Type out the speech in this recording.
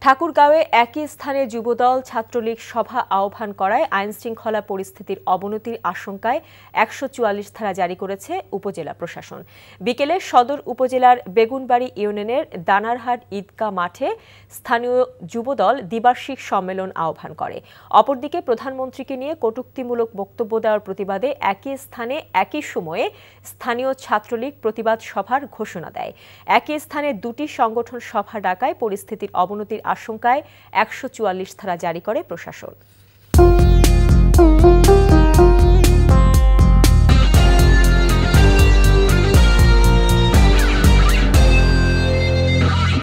ঠাকুরগাঁওয়ে একই স্থানে যুবদল ছাত্রলীগ সভা আহ্বান করায় আইনশৃঙ্খলা পরিস্থিতির অবনতির আশঙ্কায় ১৪৪ ধারা জারি করেছে উপজেলা প্রশাসন। বিকেলে সদর উপজেলার বেগুনবাড়ি ইউনিয়নের দানারহাট ঈদগাহ মাঠে স্থানীয় যুবদল দ্বিবার্ষিক সম্মেলন আহ্বান করে। অপরদিকে প্রধানমন্ত্রীকে নিয়ে কটূক্তিমূলক বক্তব্য দেওয়ার প্রতিবাদে একই স্থানে একই সময়ে স্থানীয় ছাত্রলীগ প্রতিবাদ সভার ঘোষণা দেয়। একই স্থানে দুটি সংগঠন সভা ডাকায় পরিস্থিতির অবনতির আশঙ্কায় ১৪৪ ধারা জারি করে প্রশাসন।